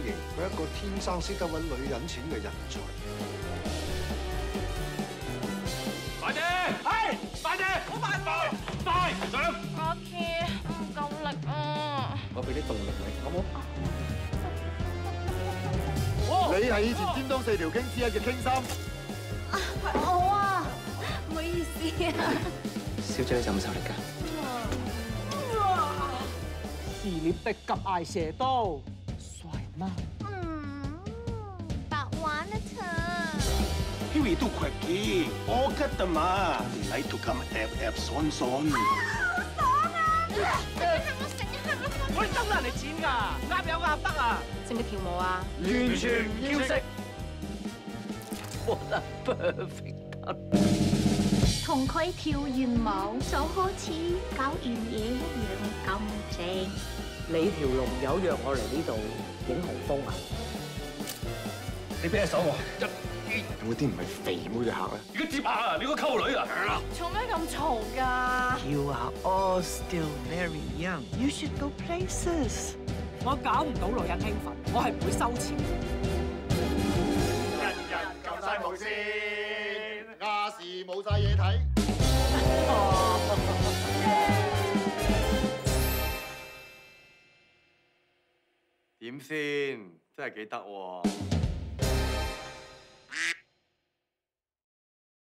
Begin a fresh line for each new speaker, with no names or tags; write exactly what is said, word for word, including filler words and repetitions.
型，佢一個天生識得揾女人錢嘅人才。
快啲！係，快啲！好快快快上！
阿 K 唔夠力啊！
我俾啲動力你，好冇？
你係以前尖東四條經之一嘅傾心。
我啊，唔好意思啊。
小姐你就唔受力㗎。
是你的急愛蛇刀，帥嗎？
嗯，白玩一場。
Hiwi tu quirky，我吉得嘛，唔嚟到今日夾夾爽爽。
好爽啊！我成日我
我哋收人哋錢㗎，啱有啱得啊！
識唔識跳舞啊？
完全唔要識。What a perfect。
同佢跳完舞，就好似搞完嘢一樣咁正。
你條龍友約我嚟呢度影紅楓啊！
你俾隻手我，一
有冇啲唔係肥妹嘅客咧？
而家接下啊！你個溝女啊！
做咩咁嘈㗎？
You are all still very young. You should go places.
我搞唔到女人興奮，我係唔會收錢。
人人撳晒無線，亞視冇晒嘢睇。
點先？真係幾得喎！